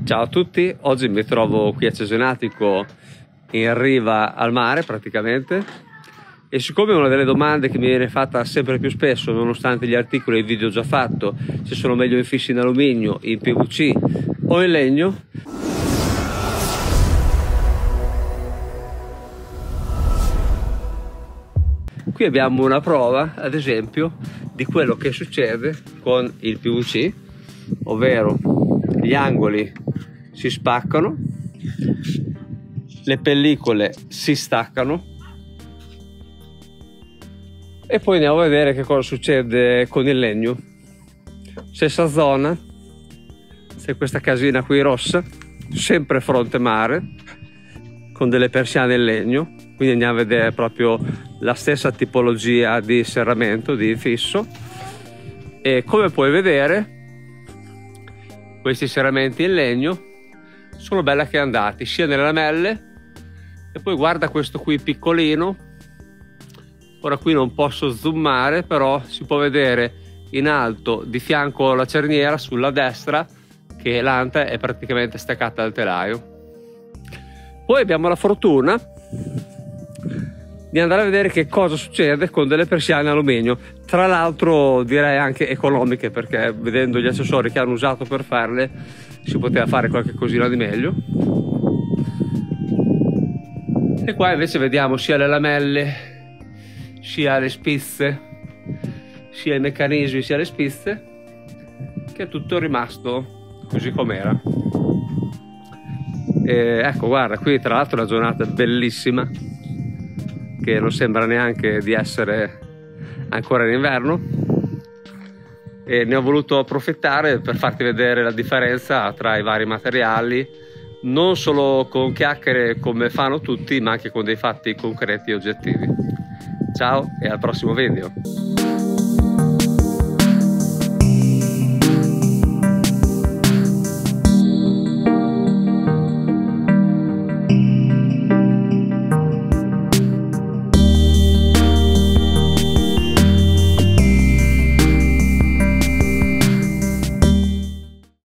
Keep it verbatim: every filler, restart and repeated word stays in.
Ciao a tutti, oggi mi trovo qui a Cesenatico in riva al mare praticamente, e siccome una delle domande che mi viene fatta sempre più spesso, nonostante gli articoli e i video già fatto, se sono meglio infissi in alluminio, in P V C o in legno, qui abbiamo una prova ad esempio di quello che succede con il P V C, ovvero gli angoli si spaccano, le pellicole si staccano e poi andiamo a vedere che cosa succede con il legno. Stessa zona, c'è questa casina qui rossa, sempre fronte mare, con delle persiane in legno, quindi andiamo a vedere proprio la stessa tipologia di serramento, di infisso, e come puoi vedere questi serramenti in legno sono bella che andati sia nelle lamelle, e poi guarda questo qui piccolino. Ora qui non posso zoomare, però si può vedere in alto di fianco alla cerniera sulla destra che l'anta è praticamente staccata dal telaio. Poi abbiamo la fortuna di andare a vedere che cosa succede con delle persiane in alluminio, tra l'altro direi anche economiche, perché vedendo gli accessori che hanno usato per farle si poteva fare qualche cosina di meglio. E qua invece vediamo sia le lamelle, sia le spizze, sia i meccanismi, sia le spizze, che è tutto rimasto così com'era. Ecco, guarda, qui tra l'altro la giornata è bellissima, che non sembra neanche di essere ancora in inverno, e ne ho voluto approfittare per farti vedere la differenza tra i vari materiali, non solo con chiacchiere come fanno tutti, ma anche con dei fatti concreti e oggettivi. Ciao e al prossimo video.